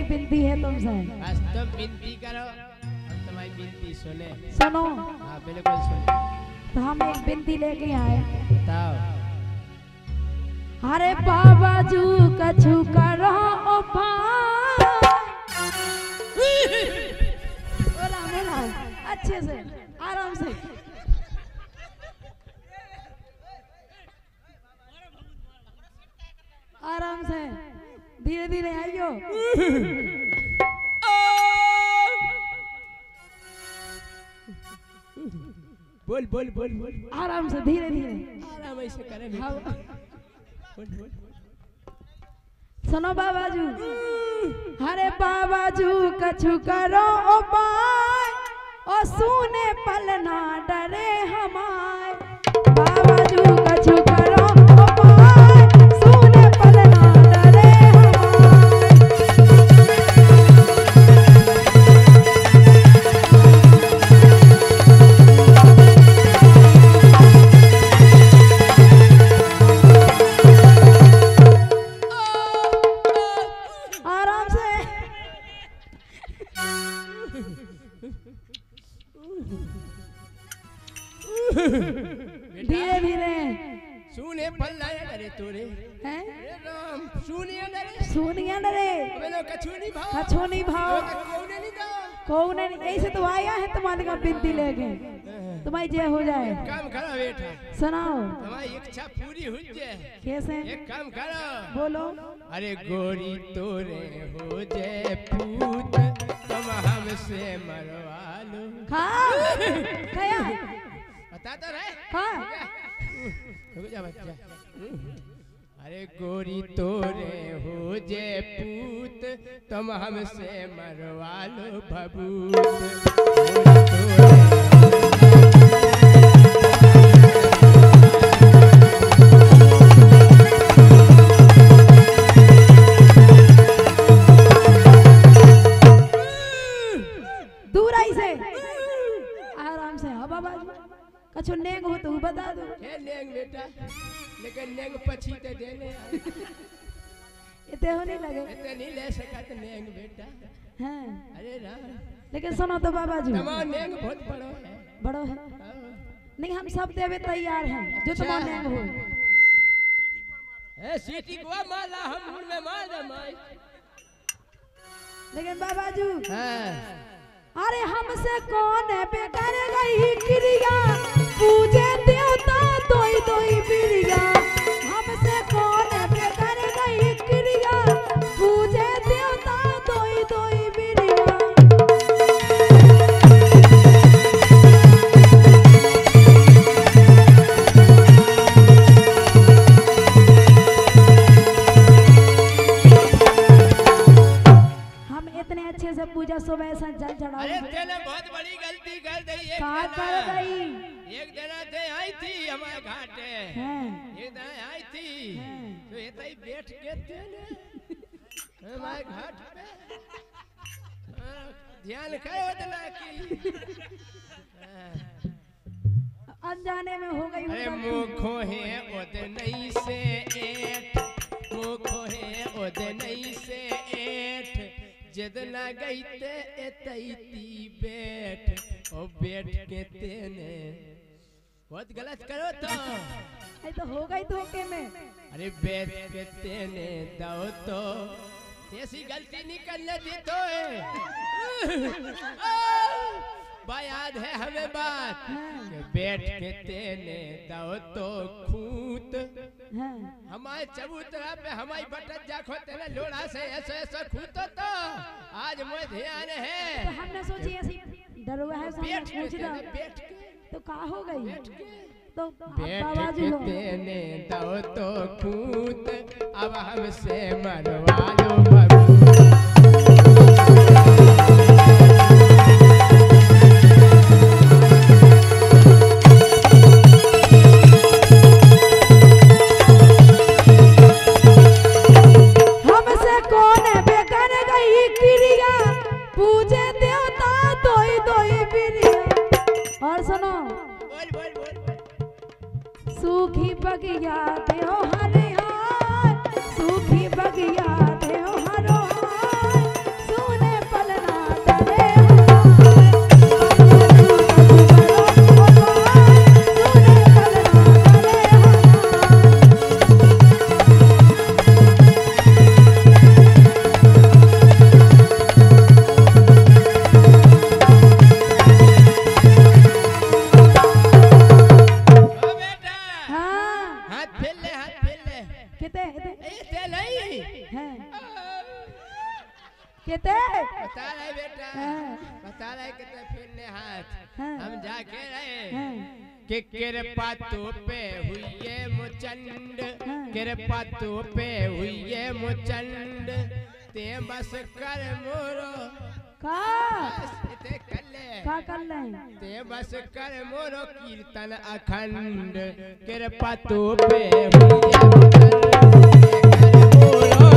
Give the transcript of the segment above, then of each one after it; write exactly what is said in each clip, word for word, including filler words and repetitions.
विनती है तुमसे। बस तुम विनती करो, हम तुम्हारी विनती सुने। सुनो। हाँ बिल्कुल सुने। तो हम एक विनती लेके आए। बताओ। अरे बाबा जू कछु करो ओ बोला बोला अच्छे से आराम से। आराम से धीरे धीरे आइयो। बोल बोल बोल बोल आराम से धीरे धीरे आराम ऐसे करे। बोल बोल। सुनो बाबाजू। अरे बाबाजू कछु करो उपाय ओ सुने पल ना डरे हमाय। बाबाजू कछु करो उपाय सुने पल ना डरे धीरे धीरे सुने पल्ला डरे तोरे हैं राम सुनिए डरे सुनिए डरे बोलो कछु नहीं भाव कछु नहीं भाव कौने नहीं दो कौन नहीं ऐसे तो आया है तुम्हारे का बिनती लेके तुम्हारी जय हो जाए। काम करो बेटा सुनाओ तुम्हारी इच्छा पूरी हो जाए। कैसे? एक काम करो बोलो। अरे गोरी तोरे हो जाए पूत तुम हमसे मरवा लो। हाँ क्या बता तो रहे। हाँ रुक जा बच्चा। अरे गोरी तोरे हो जे पूत तुम हमसे मरवा लो भभूत। दूर आई से आराम से। हाँ बाबा कछु नेंग हो तो बता दो। ये नेंग बेटा लेकिन नेंग पछी ते देने इतने हो नहीं लगे इतने नहीं ले सका तो नेंग बेटा। हैं अरे राम लेकिन सुनो तो बाबा जी तुम्हारा नेंग बहुत बड़ो है। बड़ो है नहीं हम सब देवे तैयार हैं जो तुम्हारा नेंग हो। ए सीटी को माला हम मुंह में मार दे माई। लेकिन बाबा जी हां अरे हमसे कौन है बेकार गई क्रिया पूजे देवता दोई दोई बिरिया। हमसे कौन है बेकार गई क्रिया पूजे देवता दोई दोई बिरिया। हम इतने अच्छे से पूजा सुबह से जल चढ़ा। अरे तेने बहुत बड़ी गलती कर दी। एक कहा कर गई एक जना ते आई थी हमारे घाटे हैं एक जना आई थी तो ये तई बैठ के तेने हमारे घाट पे हाँ, ध्यान करो जना की अनजाने में हो गई। अरे मुखो है ओद नहीं से एठ मुखो है ओद नहीं से एठ जद ना गई ते एतईती बैठ ओ बैठ के तेने बहुत गलत करो तो ये तो हो गई धोखे में। अरे बैठ के तेने दो तो ऐसी गलती नहीं करने दी तो बा याद है हमें बात कि बैठ के तेने दो तो खूत हमारे चबूतरा पे हमारी बटन जाखो तेने लोड़ा से ऐसा ऐसा खूत तो आज मुझे ध्यान है। तो हमने सोची ऐसी डरुआ है बैठ के पूछ तेने बैठ के तो का हो गई तो बैठ के तेने दो तो खूत अब हमसे मरवा लो भभूत। सूखी बगिया देओ हरे हाय सूखी बगिया देओ हरो हाय कहते बता रहे बेटा हाँ। बता रहे कहते फिर ने हाथ हाँ। हम जाके रहे हाँ। कि कृपा तो पे हुई है मुचंड हाँ। कृपा तो पे हुई है मुचंड ते बस कर मोरो का बस ते कर ले का कर ले ते बस कर मोरो कीर्तन अखंड कृपा तो पे हुई है मुचंड ते कर मोरो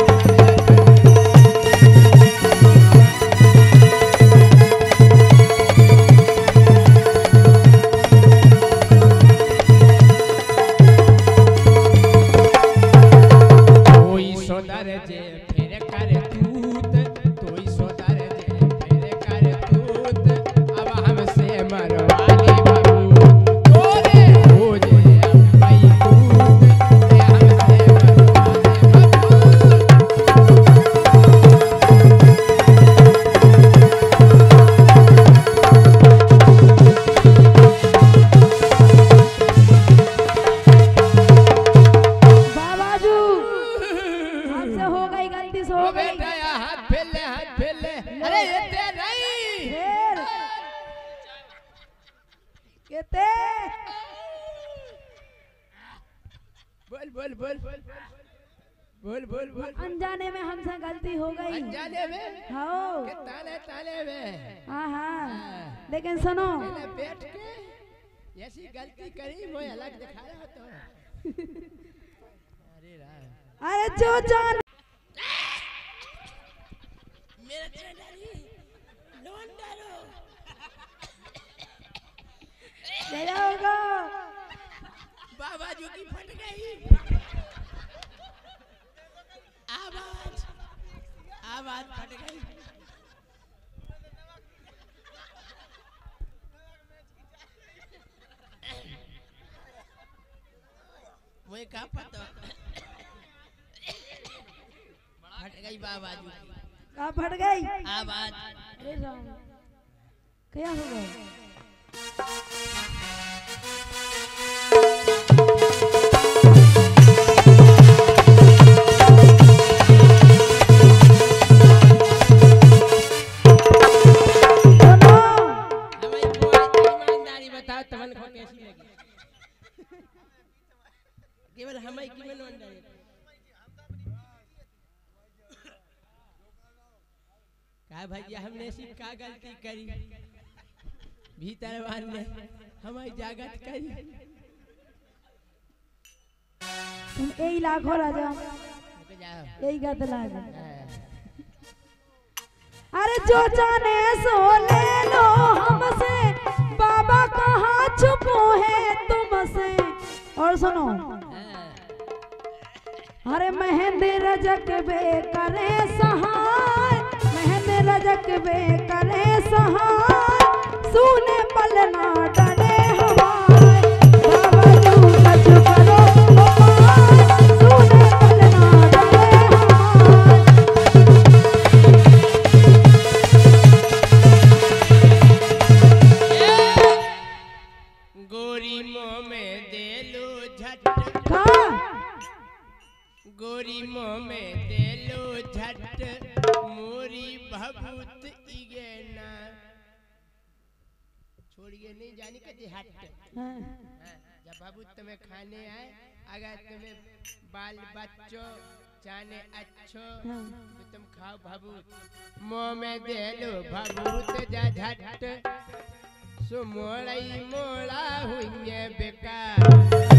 बोल बोल बोल बोल बोल बोल अनजाने में हमसे गलती हो गई अनजाने में हाँ के ताले ताले में हाँ हाँ लेकिन सुनो पहले बैठ के ऐसी गलती करी वो अलग दिखा रहा तो अरे राम अरे जो जान मेरा तेरा डरी लोन डालो ले जाओगा बाबा जो की फट गई आवाज आवाज फट गई वो का पता फट गई बाबा जो का फट गई आवाज अरे राम क्या हो गया केवल हमें की में ईमानदारी का भैया हमने ऐसी का गलती करी भीतर वाले हमारी जागत करी तुम यही लाखों राजा रुक जाओ यही गत लाज अरे जो जाने सो ले लो हमसे बाबा कहाँ छुपो है तुमसे और सुनो अरे महेंद्र रजक बे करे सहाय महेंद्र रजक बे करे सहाय सुने पलना डरे हवाय बाबा तू सच करो उपाय सुने पलना डरे हवाय गोरी मोह में दे लो झट का गोरी मोह में दे लो झट मोरी भभूत इगे ना छोड़िए नहीं जानी कति हट हाँ। जब भभूत तुम्हें खाने आए अगर तुम्हें बाल बच्चों जाने अच्छो हाँ। तो तुम खाओ भभूत मोह में दे लो भभूत जा झट सो मोड़ई मोड़ा हुई बेकार